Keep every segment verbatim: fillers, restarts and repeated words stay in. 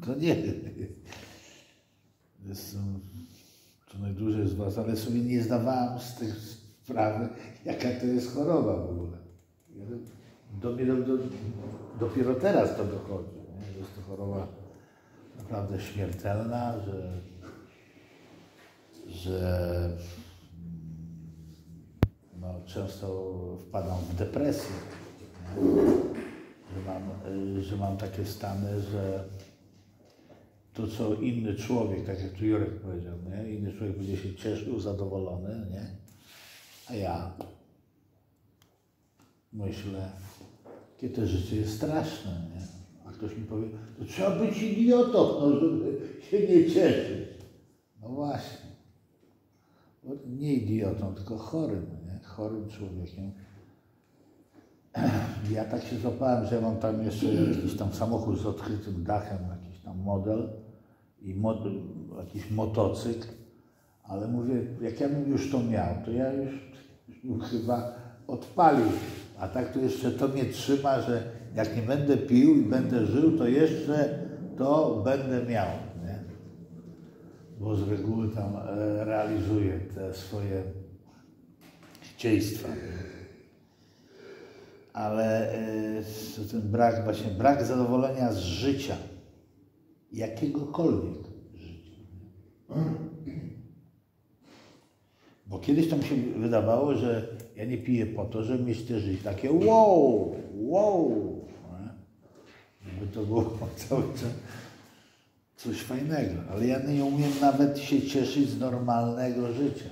To nie jestem to najdłużej z was, ale sobie nie zdawałem z tych sprawy, jaka to jest choroba w ogóle. Dopiero, do, dopiero teraz to dochodzi, nie? Że jest to choroba naprawdę śmiertelna, że, że no, często wpadam w depresję, że mam, że mam takie stany, że to, co inny człowiek, tak jak tu Jurek powiedział, nie? Inny człowiek będzie się cieszył, zadowolony, nie? A ja myślę, jakie to życie jest straszne, nie? A ktoś mi powie, to trzeba być idiotą, no, żeby się nie cieszyć. No właśnie. Nie idiotą, tylko chorym, nie? Chorym człowiekiem. Ja tak się złapałem, że ja mam tam jeszcze jakiś tam samochód z odkrytym dachem, jakiś tam model i mod, jakiś motocykl, ale mówię, jak ja bym już to miał, to ja już, już chyba odpalił. A tak to jeszcze to mnie trzyma, że jak nie będę pił i będę żył, to jeszcze to będę miał, nie? Bo z reguły tam e, realizuję te swoje chcieństwa. Ale e, ten brak, właśnie brak zadowolenia z życia, jakiegokolwiek życia. Bo kiedyś to mi się wydawało, że ja nie piję po to, żeby mieć te życie takie wow, wow. Jakby to było cały czas coś fajnego, ale ja nie umiem nawet się cieszyć z normalnego życia.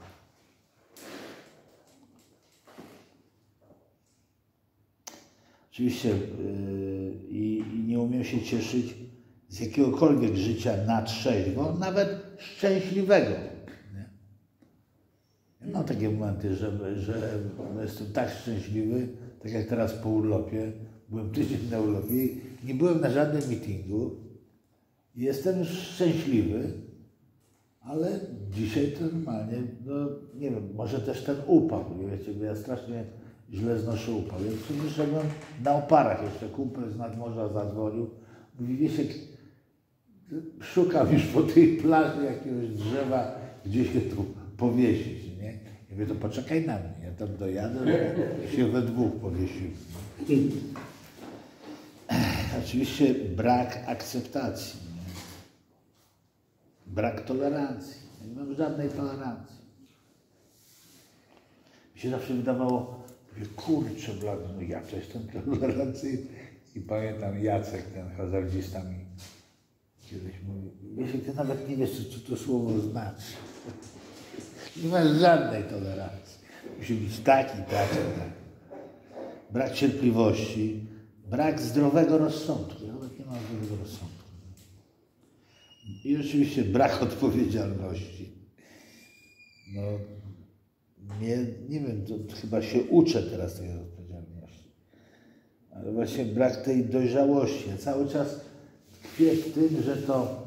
Oczywiście yy, i nie umiem się cieszyć z jakiegokolwiek życia na trzeźwo, nawet szczęśliwego. Nie? Ja mam takie momenty, że, że jestem tak szczęśliwy, tak jak teraz po urlopie. Byłem tydzień na urlopie, nie byłem na żadnym meetingu. Jestem już szczęśliwy, ale dzisiaj to normalnie, no nie wiem, może też ten upał, wiecie, bo ja strasznie źle znoszę upał. Ja wyszedłem na oparach, jeszcze kumpel z nadmorza zadzwonił, mówi, Wiesiek, szukam już po tej plaży jakiegoś drzewa, gdzie się tu powiesić, nie? Ja mówię, to poczekaj na mnie, ja tam dojadę, się we dwóch powiesił. Oczywiście brak akceptacji, nie? Brak tolerancji. Nie mam żadnej tolerancji. Mi się zawsze wydawało, mówię, kurczę blady, no ja to jestem tolerancyjny. I pamiętam Jacek, ten hazardzista mi kiedyś mówi, Wiesiek, ty nawet nie wiesz, co to słowo znaczy. Nie masz żadnej tolerancji. Musi być tak i tak i tak. Brak cierpliwości, brak zdrowego rozsądku. Ja nawet nie mam zdrowego rozsądku. I oczywiście brak odpowiedzialności. No, nie, nie wiem, to chyba się uczę teraz tej odpowiedzialności. Ale właśnie brak tej dojrzałości. Ja cały czas tkwię w tym, że to,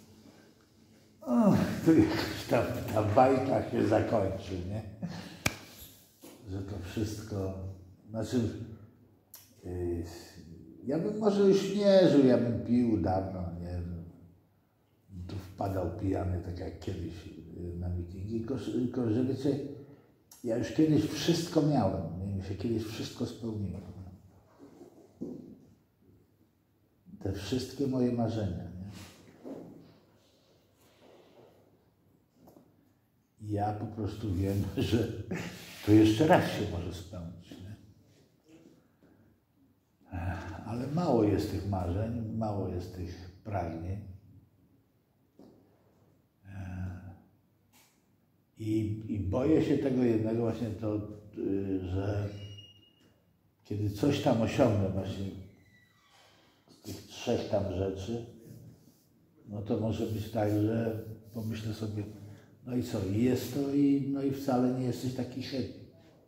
o, to jakaś ta, ta bajka się zakończy, nie? Że to wszystko, znaczy, yy, ja bym może już nie żył, ja bym pił dawno, nie? Tu wpadał pijany, tak jak kiedyś na mityngi, tylko, tylko że wiecie, ja już kiedyś wszystko miałem, nie? Mi się kiedyś wszystko spełniło. Te wszystkie moje marzenia, nie? Ja po prostu wiem, że to jeszcze raz się może spełnić, nie? Ale mało jest tych marzeń, mało jest tych pragnień. I, I boję się tego jednego właśnie to, że kiedy coś tam osiągnę właśnie z tych trzech tam rzeczy, no to może być tak, że pomyślę sobie, no i co, i jest to i, no i wcale nie jesteś taki happy.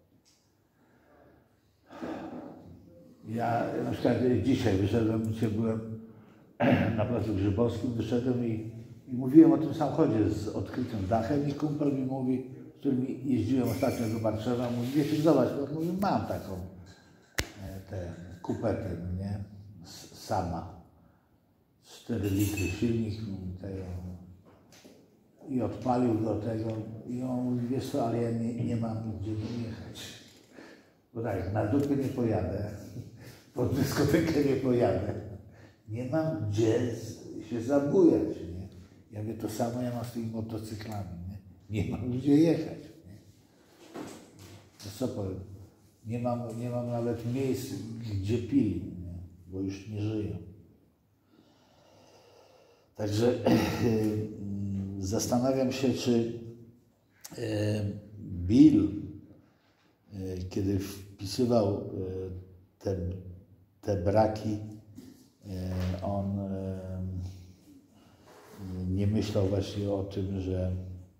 Ja na przykład dzisiaj wyszedłem, dzisiaj byłem na Placu Grzybowskim, wyszedłem i, i mówiłem o tym samochodzie z odkrytym dachem i kumpel mi mówi, z którym jeździłem ostatnio do Warszawy, mówi, Wiesiek, zobacz, bo mówi, mam taką tę kupetę, nie, sama, z cztery litry silnik tego, i odpalił do tego i on mówi, wiesz co, ale ja nie, nie mam gdzie jechać. Bo tak, na dupy nie pojadę, pod dyskotekę nie pojadę. Nie mam gdzie się zabujać, nie? Ja mówię, to samo ja mam z tymi motocyklami, nie? Nie mam gdzie jechać, nie? To co powiem? Nie mam, nie mam nawet miejsc, gdzie pili, nie? Bo już nie żyją. Także zastanawiam się, czy Bill, kiedy wpisywał te, te braki, on nie myślał właśnie o tym, że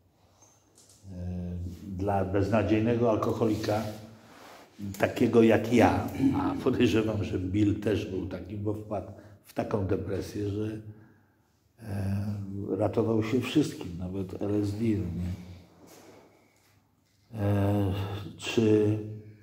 dla beznadziejnego alkoholika, takiego jak ja, a podejrzewam, że Bill też był taki, bo wpadł w taką depresję, że ratował się wszystkim, nawet L S D. Nie? E, czy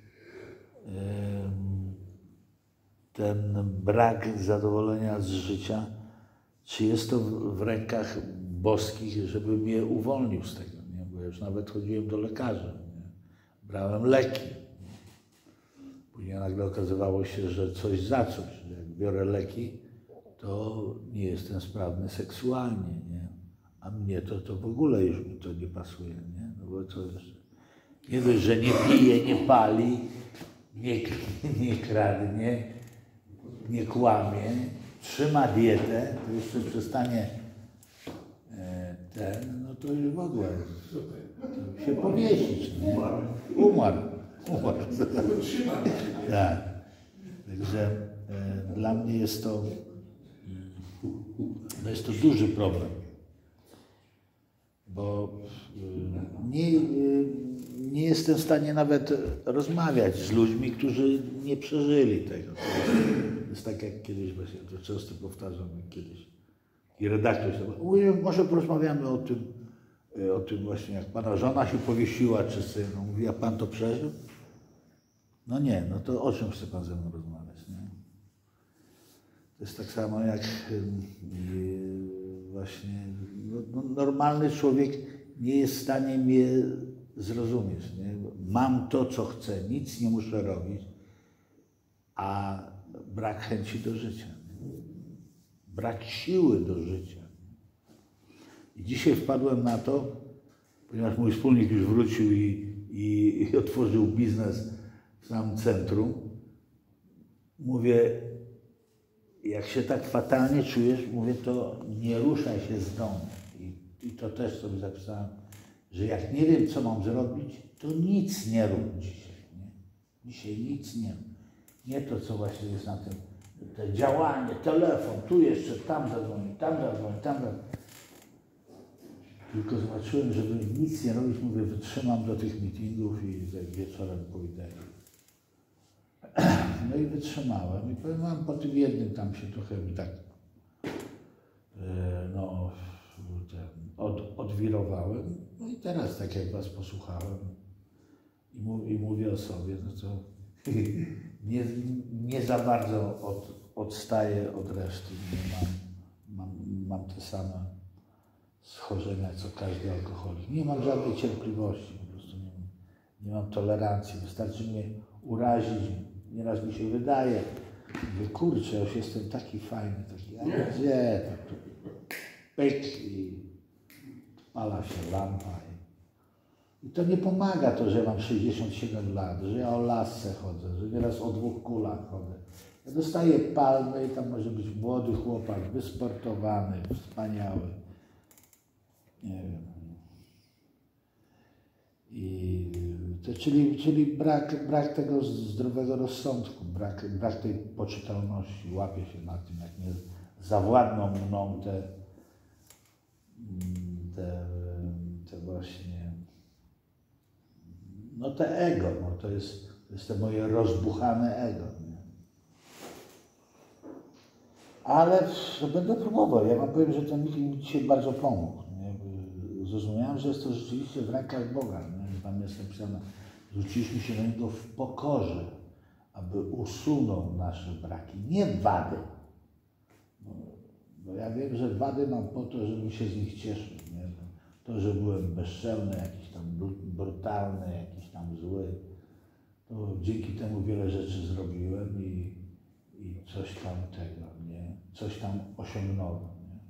e, ten brak zadowolenia z życia, czy jest to w, w rękach boskich, żeby mnie uwolnił z tego, nie? Bo ja już nawet chodziłem do lekarza, nie? Brałem leki. Później nagle okazywało się, że coś za coś, że jak biorę leki, to nie jestem sprawny seksualnie, nie? A mnie to, to w ogóle już mi to nie pasuje, nie? No bo co jeszcze? Nie dość, że nie pije, nie pali, nie, nie kradnie, nie kłamie, trzyma dietę, to jeszcze przestanie e, ten, no to już w ogóle to się powiesić, nie? Umarł. Umarł. Tak. Także e, dla mnie jest to No jest to duży problem, bo nie, nie jestem w stanie nawet rozmawiać z ludźmi, którzy nie przeżyli tego. To jest tak jak kiedyś, właśnie to często powtarzam, jak kiedyś. I redaktor się mówi, może porozmawiamy o tym, o tym właśnie, jak pana żona się powiesiła, czy syn. No, mówi, a pan to przeżył? No nie, no to o czym chce pan ze mną rozmawiać, nie? To jest tak samo jak właśnie no, normalny człowiek nie jest w stanie mnie zrozumieć. Nie? Mam to, co chcę, nic nie muszę robić, a brak chęci do życia. Nie? Brak siły do życia. I dzisiaj wpadłem na to, ponieważ mój wspólnik już wrócił i, i, i otworzył biznes w samym centrum. Mówię, jak się tak fatalnie czujesz, mówię, to nie ruszaj się z domu. I, i to też sobie zapisałem, że jak nie wiem, co mam zrobić, to nic nie rób dzisiaj. Nie? Dzisiaj nic nie rób. Nie to, co właśnie jest na tym, te działanie, telefon, tu jeszcze, tam zadzwoni, tam zadzwoni, tam zadzwoni. Tylko zobaczyłem, żeby nic nie robić, mówię, wytrzymam do tych meetingów i wieczorem pójdę. No i wytrzymałem i powiem wam, po tym jednym tam się trochę mi tak no, od, odwirowałem. No i teraz tak jak was posłuchałem i, mów, i mówię o sobie, no to nie, nie za bardzo od, odstaję od reszty. Nie mam, mam, mam te same schorzenia, co każdy alkoholik. Nie mam żadnej cierpliwości, po prostu nie, nie mam tolerancji. Wystarczy mnie urazić. Nieraz mi się wydaje, mówię, kurczę, ja już jestem taki fajny, taki, a gdzie, tak tu pyk i pala się lampa. I, I to nie pomaga to, że mam sześćdziesiąt siedem lat, że ja o lasce chodzę, że nieraz o dwóch kulach chodzę. Ja dostaję palmy i tam może być młody chłopak, wysportowany, wspaniały. Nie wiem. I to, czyli czyli brak, brak tego zdrowego rozsądku, brak, brak tej poczytalności. Łapię się na tym, jak nie zawładną mną te, te, te właśnie, no te ego, no to jest, to jest to moje rozbuchane ego. Nie? Ale no, będę próbował. Ja wam powiem, że ten meeting mi dzisiaj bardzo pomógł. Nie? Zrozumiałem, że jest to rzeczywiście w rękach Boga. Nie? Tam jest napisane, zwróciliśmy się do Niego w pokorze, aby usunął nasze braki, nie wady. Bo ja wiem, że wady mam po to, żebym się z nich cieszył. Nie? To, że byłem bezczelny, jakiś tam brutalny, jakiś tam zły, to dzięki temu wiele rzeczy zrobiłem i, i coś tam tego, nie? Coś tam osiągnąłem. Nie?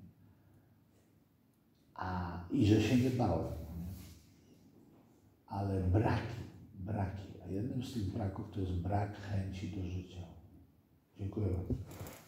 A, I że się nie bałem. Nie? Ale braki, braki. A jednym z tych braków to jest brak chęci do życia. Dziękuję bardzo.